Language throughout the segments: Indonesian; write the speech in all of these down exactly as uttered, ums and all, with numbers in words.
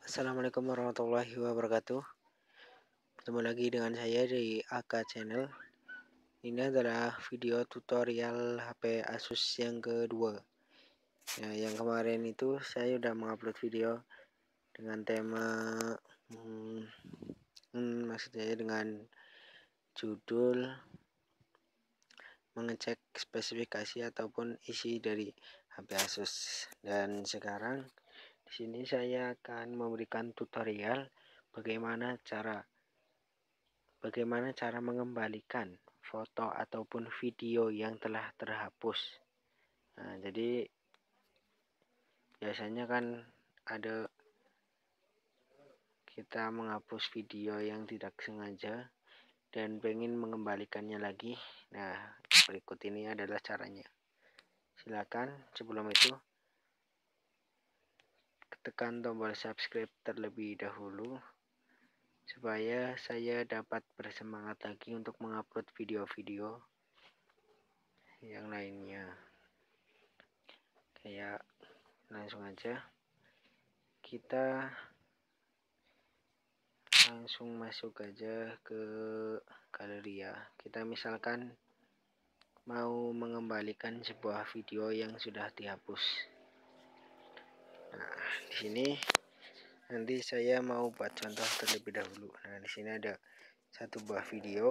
Assalamualaikum warahmatullahi wabarakatuh. Bertemu lagi dengan saya di A K Channel. Ini adalah video tutorial H P Asus yang kedua. Ya, yang kemarin itu saya sudah mengupload video dengan tema hmm, hmm, maksud saya dengan judul mengecek spesifikasi ataupun isi dari H P Asus. Dan sekarang di sini saya akan memberikan tutorial bagaimana cara Bagaimana cara mengembalikan foto ataupun video yang telah terhapus. Nah, jadi biasanya kan ada kita menghapus video yang tidak sengaja dan pengen mengembalikannya lagi. Nah, berikut ini adalah caranya. Silakan sebelum itu tekan tombol subscribe terlebih dahulu supaya saya dapat bersemangat lagi untuk mengupload video-video yang lainnya. Kayak langsung aja kita langsung masuk aja ke galeri ya. Kita misalkan mau mengembalikan sebuah video yang sudah dihapus. Nah, di sini nanti saya mau buat contoh terlebih dahulu. Nah, di sini ada satu buah video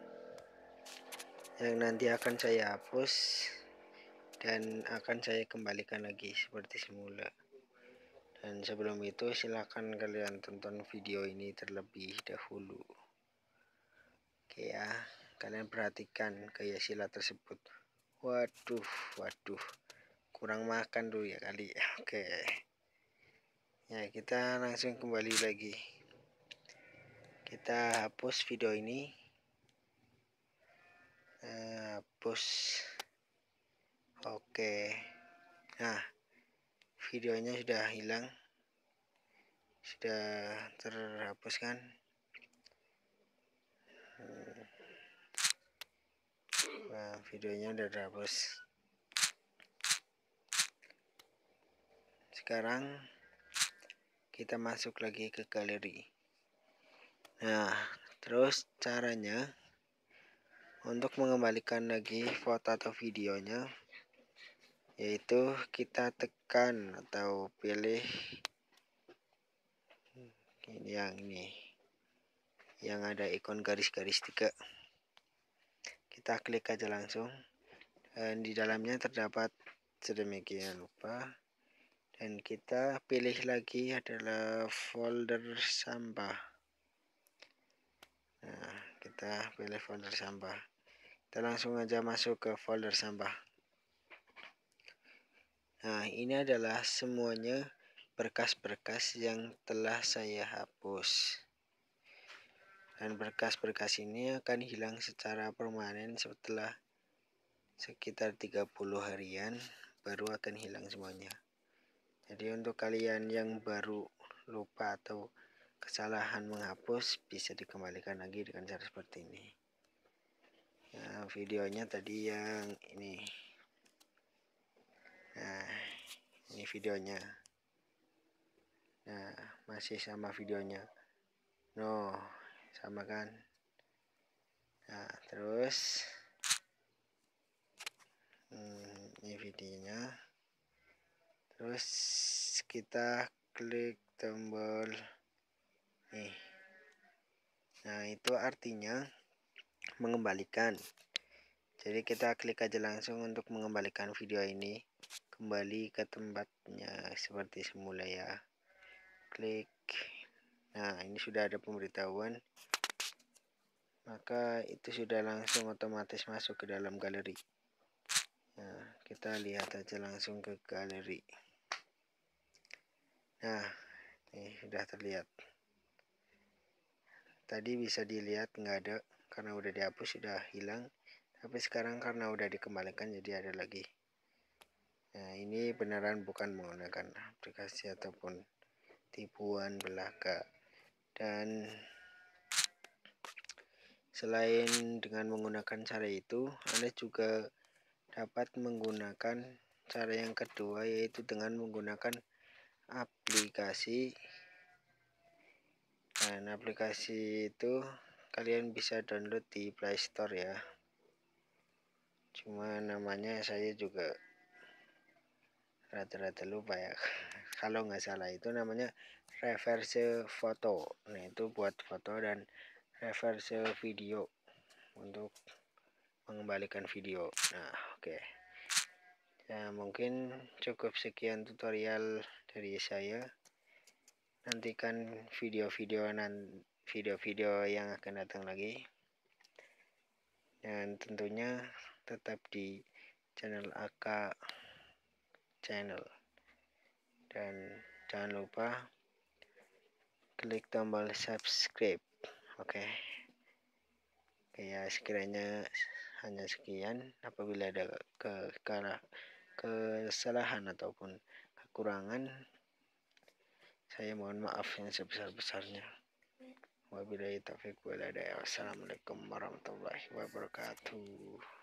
yang nanti akan saya hapus dan akan saya kembalikan lagi seperti semula. Dan sebelum itu silakan kalian tonton video ini terlebih dahulu. Oke ya, kalian perhatikan gaya silat tersebut. Waduh, waduh, kurang makan dulu ya kali. Oke, ya kita langsung kembali lagi. Kita hapus video ini. Nah, hapus. Oke, nah videonya sudah hilang, sudah terhapus kan. Nah, videonya udah terhapus. Sekarang kita masuk lagi ke galeri. Nah, terus caranya untuk mengembalikan lagi foto atau videonya yaitu kita tekan atau pilih ini yang ini yang ada ikon garis-garis tiga. Kita klik aja langsung dan di dalamnya terdapat sedemikian rupa. Dan kita pilih lagi adalah folder sampah. Nah, kita pilih folder sampah. Kita langsung aja masuk ke folder sampah. Nah, ini adalah semuanya berkas-berkas yang telah saya hapus. Dan berkas-berkas ini akan hilang secara permanen setelah sekitar tiga puluh harian baru akan hilang semuanya. Jadi untuk kalian yang baru lupa atau kesalahan menghapus bisa dikembalikan lagi dengan cara seperti ini. Nah, videonya tadi yang ini. Nah, ini videonya. Nah, masih sama videonya. No, sama kan? Nah, terus hmm, ini videonya. Terus kita klik tombol nih. Nah, itu artinya mengembalikan. Jadi kita klik aja langsung untuk mengembalikan video ini kembali ke tempatnya seperti semula ya. Klik. Nah, ini sudah ada pemberitahuan. Maka itu sudah langsung otomatis masuk ke dalam galeri. Nah, kita lihat aja langsung ke galeri. Nah, ini sudah terlihat. Tadi bisa dilihat nggak ada karena udah dihapus, sudah hilang. Tapi sekarang karena udah dikembalikan jadi ada lagi. Nah, ini beneran bukan menggunakan aplikasi ataupun tipuan belaka. Dan selain dengan menggunakan cara itu, Anda juga dapat menggunakan cara yang kedua, yaitu dengan menggunakan aplikasi Dan aplikasi itu kalian bisa download di Play Store ya. Cuma namanya saya juga rata-rata lupa ya. Kalau nggak salah itu namanya reverse foto. Nah itu buat foto, dan reverse video untuk mengembalikan video. Nah oke okay. Ya mungkin cukup sekian tutorial dari saya. Nantikan video-video nan video-video yang akan datang lagi, dan tentunya tetap di channel A K Channel, dan jangan lupa klik tombol subscribe. Oke okay. Ya sekiranya hanya sekian. Apabila ada ke, ke kesalahan ataupun kekurangan, saya mohon maaf yang sebesar-besarnya. Wabillahi taufiq wal hidayah. Wassalamualaikum warahmatullahi wabarakatuh.